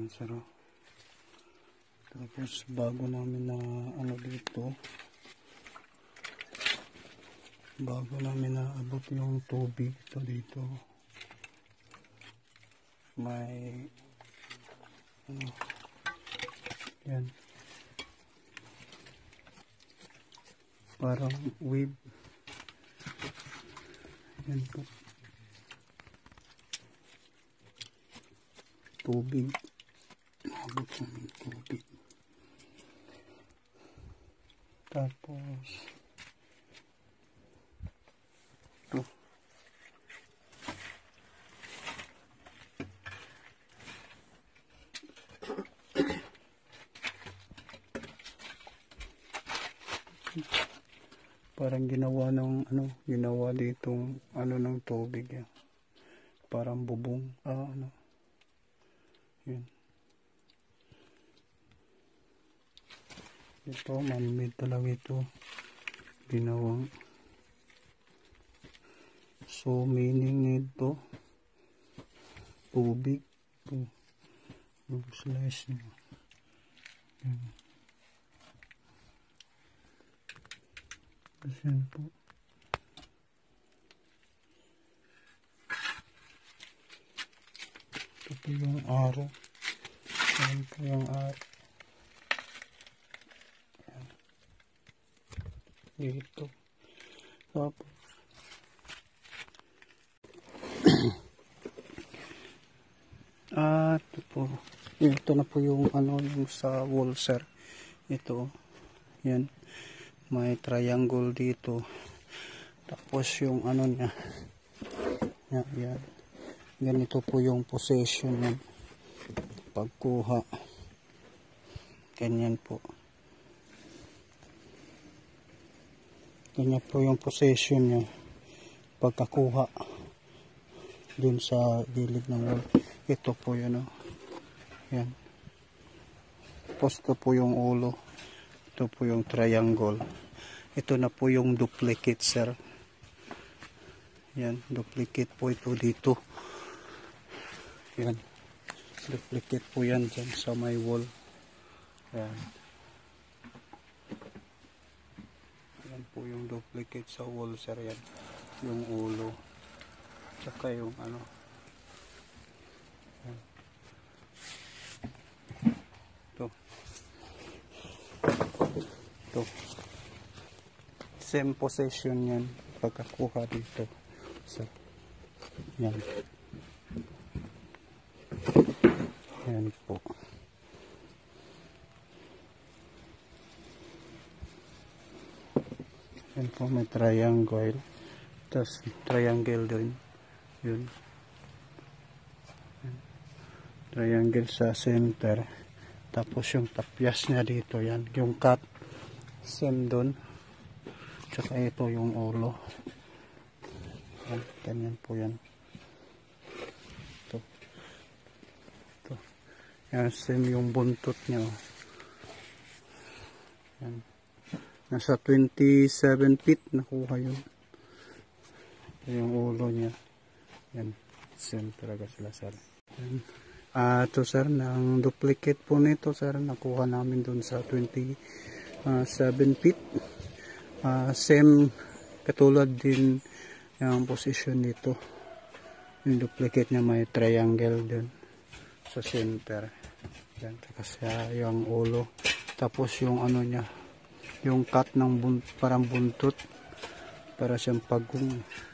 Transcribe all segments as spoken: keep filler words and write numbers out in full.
Yan, sir. Tapos bago namin na ano dito, bago namin na abot yung tubig ito dito, may ano, yan, parang wave. Yan po, tubig, abot namin tubig. Tapos ito, parang ginawa ng ano, ginawa ditong ano ng tubig yan. Parang bubong, ah ano. Yan. Ito, man-made talaga ito. Ginawang. So, meaning nito, tubig. Ito. Yung slice nyo. Yan. Kasi yan po. Ito po yung araw. Yan po yung araw. Dito. Tapos ah, ito po. Ito na po yung ano, yung sa wall, sir. Ito. Yan. May triangle dito. Tapos yung ano niya. Yan, yan. Ganito po yung position yan. Pagkuha. Ganyan po. Ganyan po yung position niya pagkakuha dun sa gilid ng wall. Ito po yun, oh. Yan. Tapos ito po yung ulo. Ito po yung triangle. Ito na po yung duplicate, sir. Yan. Duplicate po ito dito. Yan. Duplicate po yan dyan sa my wall. Yan. Yan po yung duplicate sa wall, sir. Yan. Yung ulo. Tsaka yung ano. Yan. Ito. Ito. Same position yan. Pagkakuha dito. So, yan. Yan po. Yan po, may triangle. Tapos triangle din. Yun. Yan. Triangle sa center. Tapos yung tapyas niya dito. Yan. Yung cut. Same dun. Tsaka ito yung ulo. Yan. Ganyan po yan. Ito. Ito. Yan. Same yung buntot niya. Yan. Nasa twenty-seven feet nakuha yun. Ito yung ulo niya. Yan. Same talaga sila, sir. Yan. Ah, ito, sir, ng duplicate po nito, sir, nakuha namin dun sa twenty-seven feet. Ah, same katulad din yung position nito. Yung duplicate niya may triangle din sa center. Yan. Kasi yung ulo. Tapos yung ano niya, yung cut ng bunt, parang buntot para siyang pagong.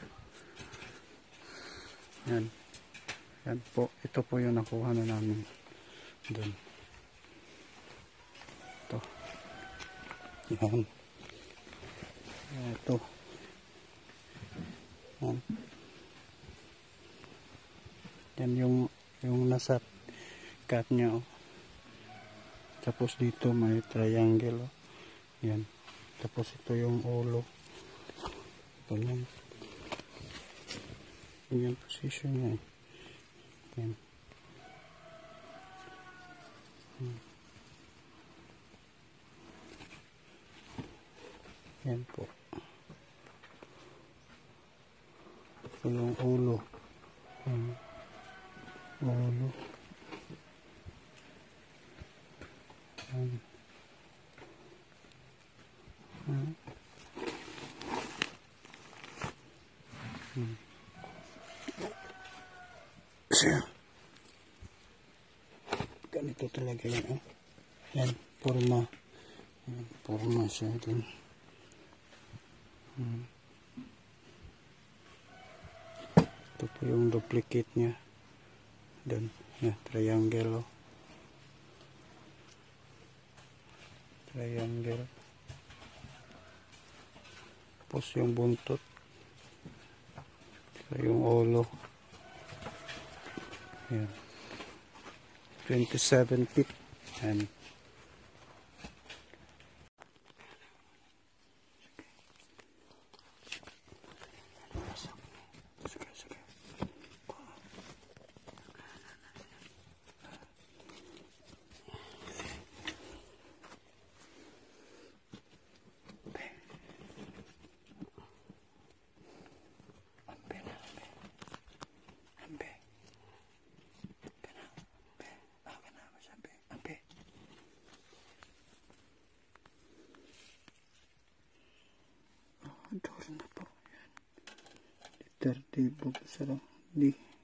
Yan. Yan po. Ito po yung nakuha na namin doon. Ito. Yan. Ito. Yan. Yan yung yung nasa cut niya, oh. Tapos dito may triangle, oh. Yan. Tapos ito yung ulo. Ganyan. Ganyan position niya, eh. Yan. Hmm. Yan po. Ito yung ulo. Yan. Ulo. Yan. Hmm. Hmm. So, ganito talaga yan. Oh. Yan, forma. Yan, forma siya din. Hmm. Ito po yung duplicate niya. Doon, yan, triangle. Oh. Triangle. Tapos yung buntot. So, yung ulo. Yan. twenty-seven feet. Yan. Door na po. Yan. thirty books. Di.